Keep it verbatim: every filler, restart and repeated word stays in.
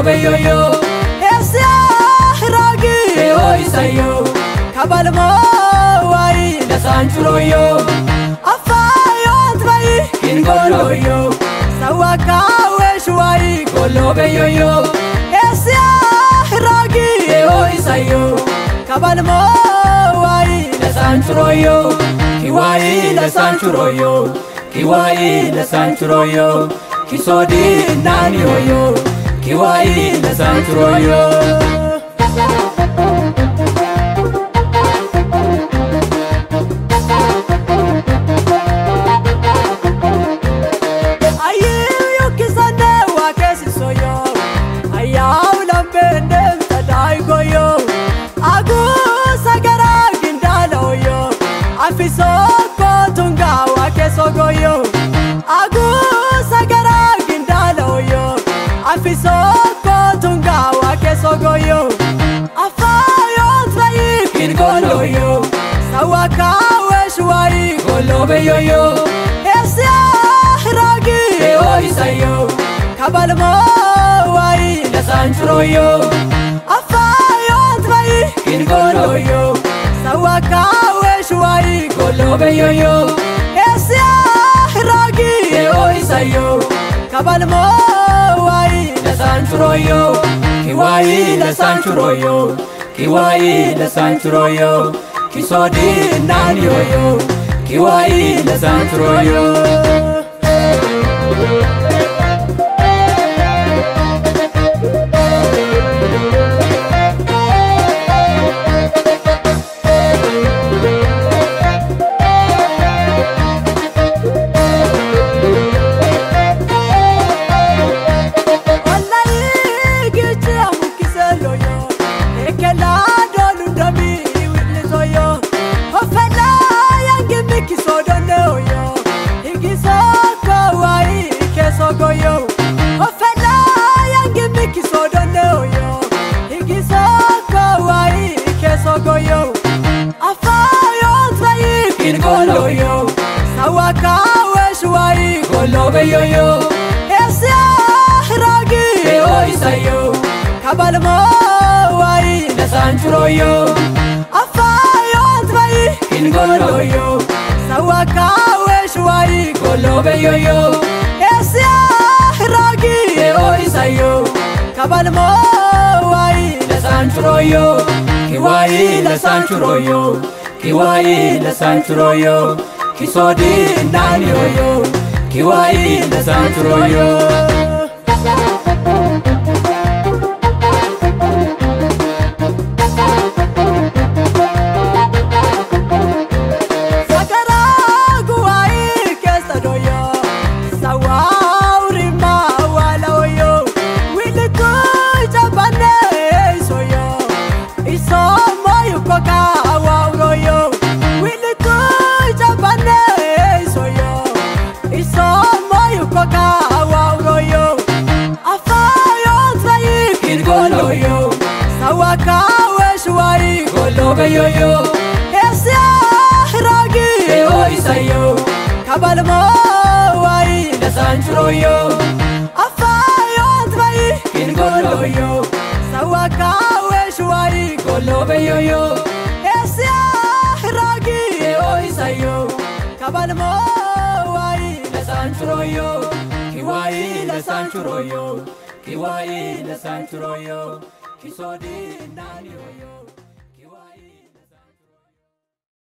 beyoyo Esia ragi oisayo Kabalmo wai la sanchuroyo Afayo tvai ingoloyo Sawaka weshwai golo beyoyo Esia ragi oisayo Kabalmo wai la sanchuroyo Kiwai la sanchuroyo Kiwai la sanchuroyo Kisodi nani hoyo Kiwai la sanchuroyo Sogoyo agu sagara gindalo yo afiso kotunga wake sogoyo afayo tvai kingolo yo sawaka weshwai golobe yo yo esia ragi oisayo kabalmo wai la sanchuro yo afayo tvai kingolo yo sawaka weshwai golobe yo yo Ragi oisayo Kabalmo wai la sanchuroyo Kiwai la sanchuroyo Kiwai la sanchuroyo Kisodi nani hoyo Kiwai la sanchuroyo Ingoloyo Sawaka weshwai golobe yoyo Esia ragi oisayo Kabalmo wai la sanchuroyo Afayo tvai ingoloyo Sawaka weshwai golobe yoyo Esia ragi oisayo Kabalmo wai la sanchuroyo Kiwai la sanchuroyo Kiwai la sanchuroyo Kisodi nani hoyo Kiwai la sanchuroyo Sagara guwai kesadoyo Sawauri mawala hoyo Wiliku jabane soyo Isomo yukoka Sawaka weshwai golobe yoyo Esia ragi oisayo Kabalmo wai la sanchuroyo Afayo tvai ingoloyo Sawaka weshwai golobe yoyo Esia ragi oisayo Kabalmo wai la sanchuroyo Kiwai la sanchuroyo Kiwai la sanchuroyo Kisodi nani hoyo